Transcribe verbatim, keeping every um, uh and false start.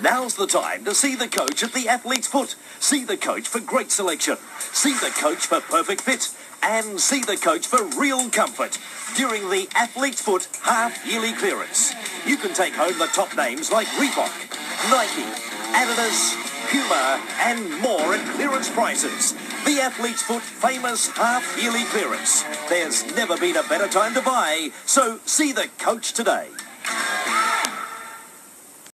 Now's the time to see the coach at the Athlete's Foot. See the coach for great selection. See the coach for perfect fit. And see the coach for real comfort during the Athlete's Foot half-yearly clearance. You can take home the top names like Reebok, Nike, Adidas, Puma and more at clearance prices. The Athlete's Foot famous half-yearly clearance. There's never been a better time to buy, so see the coach today.